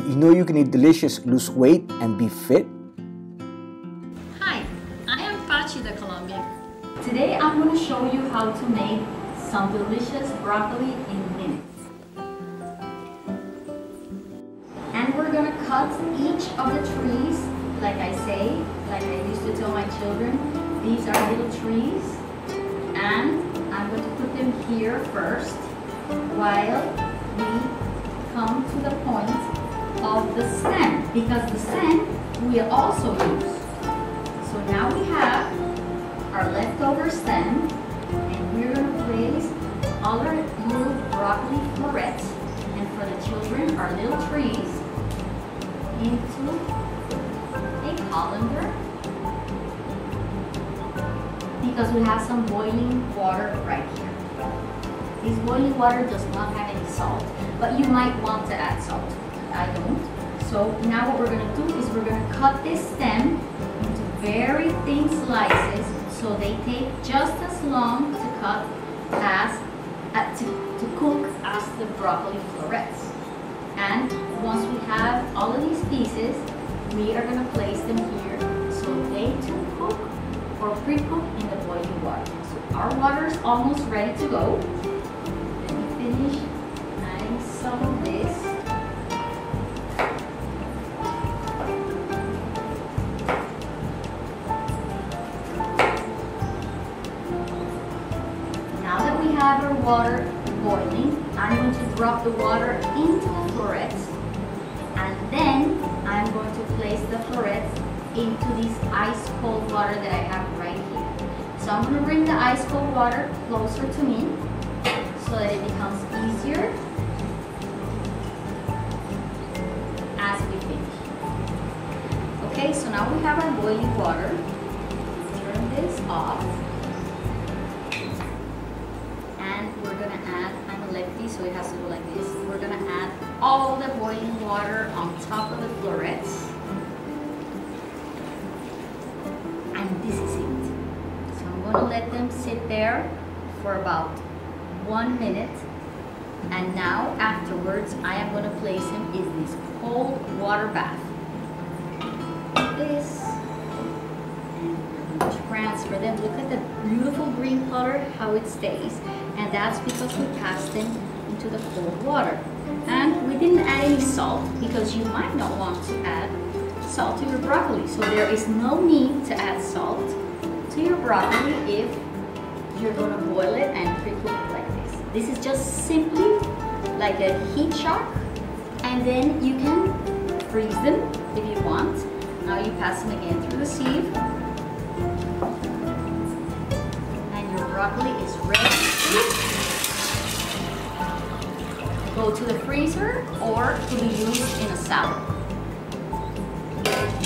you know you can eat delicious, lose weight, and be fit? Hi, I am Pachi the Colombian. Today I'm going to show you how to make some delicious broccoli in minutes. And we're going to cut each of the trees, like I say, like I used to tell my children, these are little trees. And I'm going to put them here first while we come to the point of the stem, because the stem we also use. So now we have our leftover stem, and we're going to place all our little broccoli florets, and for the children, our little trees, into a colander, because we have some boiling water right here. This boiling water does not have any salt, but you might want to add salt. I don't. So now what we're going to do is we're going to cut this stem into very thin slices, so they take just as long to cut as to cook as the broccoli florets. And once we have all of these pieces, we are going to place them here so they too cook or pre-cook in the boiling water. So our water is almost ready to go. Finish adding some of this. Now that we have our water boiling, I'm going to drop the water into the florets, and then I'm going to place the florets into this ice cold water that I have right here. So I'm going to bring the ice cold water closer to me, so that it becomes easier as we finish. Okay, so now we have our boiling water. Turn this off. And we're going to add, I'm a lefty, so it has to go like this. We're going to add all the boiling water on top of the florets. And this is it. So I'm going to let them sit there for about 1 minute, and now afterwards I am going to place him in this cold water bath. Like this, and we're going to transfer them. Look at the beautiful green color, how it stays, and that's because we passed them into the cold water. And we didn't add any salt because you might not want to add salt to your broccoli, so there is no need to add salt to your broccoli if you're going to boil it and pre-cook it like this. This is just simply like a heat shock, and then you can freeze them if you want. Now you pass them again through the sieve, and your broccoli is ready to go to the freezer or to be used in a salad.